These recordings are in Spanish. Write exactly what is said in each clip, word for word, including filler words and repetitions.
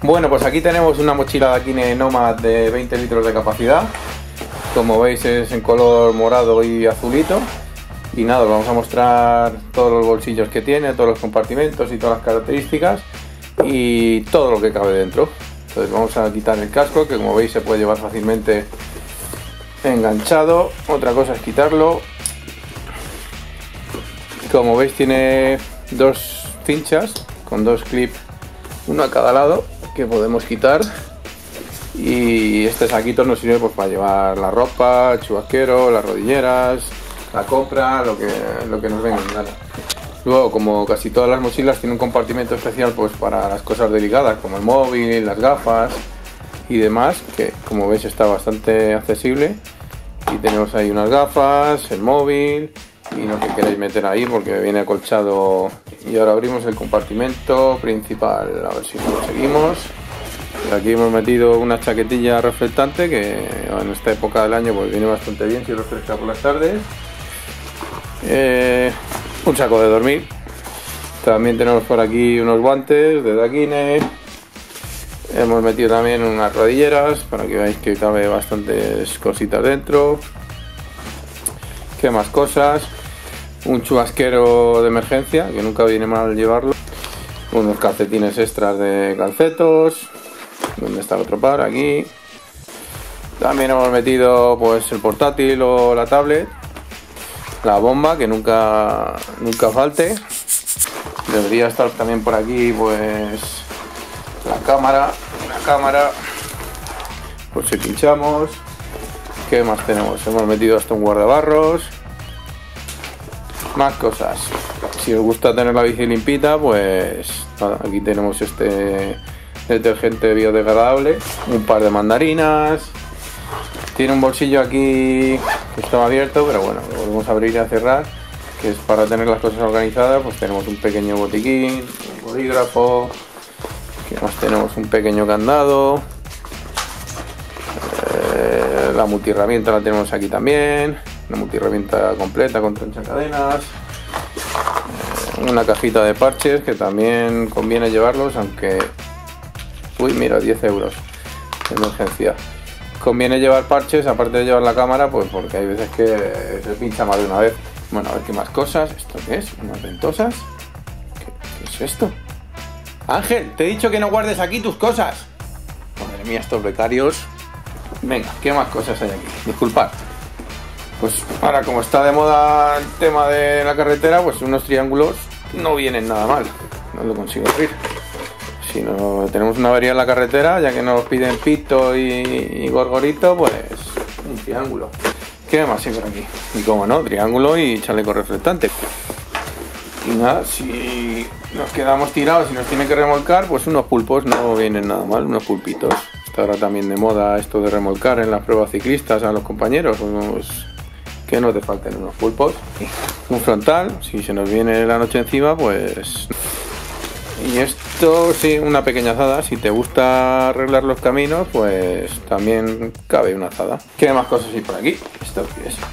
Bueno, pues aquí tenemos una mochila de Dakine Nomad de veinte litros de capacidad. Como veis es en color morado y azulito. Y nada, os vamos a mostrar todos los bolsillos que tiene, todos los compartimentos y todas las características y todo lo que cabe dentro. Entonces vamos a quitar el casco, que como veis se puede llevar fácilmente enganchado. Otra cosa es quitarlo. Como veis tiene dos cinchas con dos clips, uno a cada lado, que podemos quitar. Y este saquito nos sirve pues para llevar la ropa, el chubasquero, las rodilleras, la compra, lo que, lo que nos venga en gana. Luego, como casi todas las mochilas, tiene un compartimento especial pues para las cosas delicadas, como el móvil, las gafas y demás, que como veis está bastante accesible. Y tenemos ahí unas gafas, el móvil y lo que queráis meter ahí, porque viene acolchado. Y ahora abrimos el compartimento principal, a ver si lo conseguimos. Y aquí hemos metido una chaquetilla reflectante que en esta época del año pues viene bastante bien si refresca por las tardes. Eh, un saco de dormir. También tenemos por aquí unos guantes de Dakine. Hemos metido también unas rodilleras para que veáis que cabe bastantes cositas dentro. ¿Qué más cosas? Un chubasquero de emergencia, que nunca viene mal llevarlo. Unos calcetines extras de calcetos. ¿Dónde está el otro par? Aquí. También hemos metido pues el portátil o la tablet. La bomba, que nunca, nunca falte. Debería estar también por aquí pues la cámara. La cámara. Por si pinchamos. ¿Qué más tenemos? Hemos metido hasta un guardabarros. Más cosas. Si os gusta tener la bici limpita, pues nada, aquí tenemos este detergente biodegradable, un par de mandarinas. Tiene un bolsillo aquí que estaba abierto, pero bueno, lo volvemos a abrir y a cerrar, que es para tener las cosas organizadas. Pues tenemos un pequeño botiquín, un bolígrafo. ¿Qué más tenemos? Un pequeño candado. Eh, la multiherramienta la tenemos aquí también. Una multiherramienta completa con tranchacadenas. Eh, una cajita de parches, que también conviene llevarlos, aunque... Uy, mira, diez euros de emergencia. Conviene llevar parches, aparte de llevar la cámara, pues porque hay veces que se pincha más de una vez. Bueno, a ver qué más cosas. ¿Esto qué es? ¿Unas ventosas? ¿Qué, qué es esto? Ángel, te he dicho que no guardes aquí tus cosas. Madre mía, estos becarios. Venga, ¿qué más cosas hay aquí? Disculpad. Pues ahora, como está de moda el tema de la carretera, pues unos triángulos no vienen nada mal. No lo consigo abrir. Si no tenemos una avería en la carretera, ya que nos piden pito y, y gorgorito, pues un triángulo. ¿Qué más hay por aquí? Y como no, triángulo y chaleco reflectante. Y nada, si nos quedamos tirados y nos tienen que remolcar, pues unos pulpos no vienen nada mal, unos pulpitos. Está ahora también de moda esto de remolcar en las pruebas ciclistas a los compañeros, pues que no te falten unos pulpos. Un frontal, si se nos viene la noche encima, pues... Y esto sí, una pequeña azada. Si te gusta arreglar los caminos, pues también cabe una azada. ¿Qué más cosas hay por aquí? ¿Esto qué es?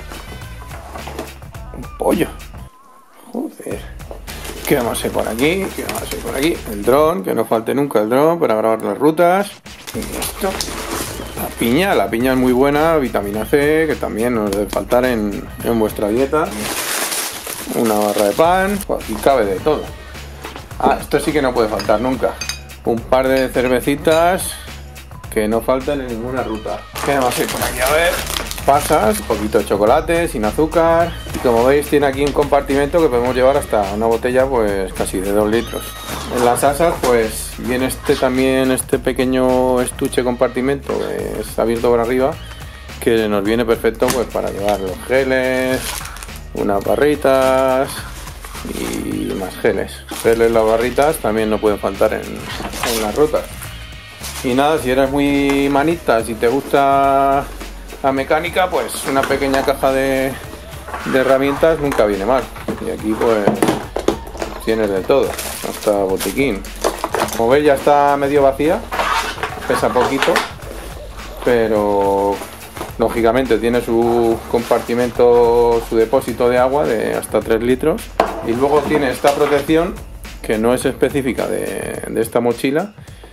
Un pollo. Joder. ¿Qué más hay por aquí? ¿Qué más hay por aquí? El dron, que no falte nunca el dron para grabar las rutas. Y esto. La piña, la piña es muy buena, vitamina C, que también nos debe faltar en, en vuestra dieta. Una barra de pan, aquí cabe de todo. Ah, esto sí que no puede faltar nunca. Un par de cervecitas que no faltan en ninguna ruta. ¿Qué más hay por aquí? A ver. Pasas, un poquito de chocolate, sin azúcar. Y como veis tiene aquí un compartimento que podemos llevar hasta una botella pues casi de dos litros. En las asas pues viene este también, este pequeño estuche compartimento que es abierto por arriba, que nos viene perfecto pues para llevar los geles, unas barritas y más geles. Geles, las barritas también no pueden faltar en, en las rutas. Y nada, si eres muy manita, si te gusta la mecánica, pues una pequeña caja de, de herramientas nunca viene mal. Y aquí pues tienes de todo, hasta botiquín. Como veis ya está medio vacía, pesa poquito, pero lógicamente tiene su compartimento, su depósito de agua de hasta tres litros. Y luego tiene esta protección que no es específica de, de esta mochila,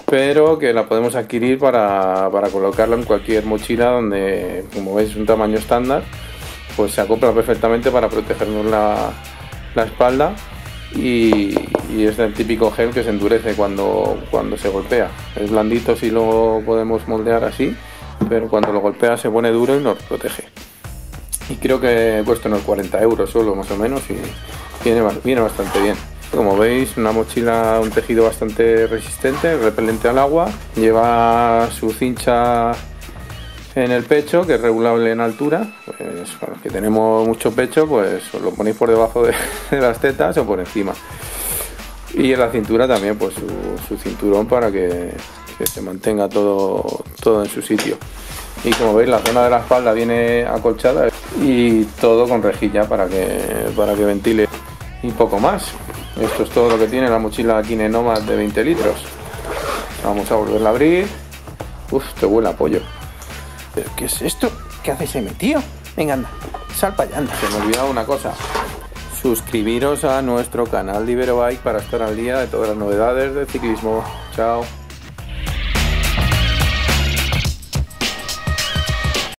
pero que la podemos adquirir para, para colocarla en cualquier mochila donde, como veis, es un tamaño estándar, pues se acopla perfectamente para protegernos la, la espalda. Y, y es el típico gel que se endurece cuando, cuando se golpea. Es blandito si lo podemos moldear así, pero cuando lo golpea se pone duro y nos protege. Y creo que cuesta unos cuarenta euros solo, más o menos, y viene, viene bastante bien. Como veis, una mochila, un tejido bastante resistente, repelente al agua, lleva su cincha en el pecho, que es regulable en altura. Pues para los que tenemos mucho pecho, pues os lo ponéis por debajo de, de las tetas o por encima. Y en la cintura también, pues su, su cinturón para que, que se mantenga todo, todo en su sitio. Y como veis, la zona de la espalda viene acolchada y todo con rejilla para que, para que ventile. Y poco más. Esto es todo lo que tiene la mochila Kine Nomad de veinte litros. Vamos a volverla a abrir. Uf, te huele a pollo. ¿Pero qué es esto? ¿Qué haces ahí, tío? Venga, anda, sal para allá, anda. Se me ha olvidado una cosa. Suscribiros a nuestro canal de Iberobike para estar al día de todas las novedades del ciclismo. Chao.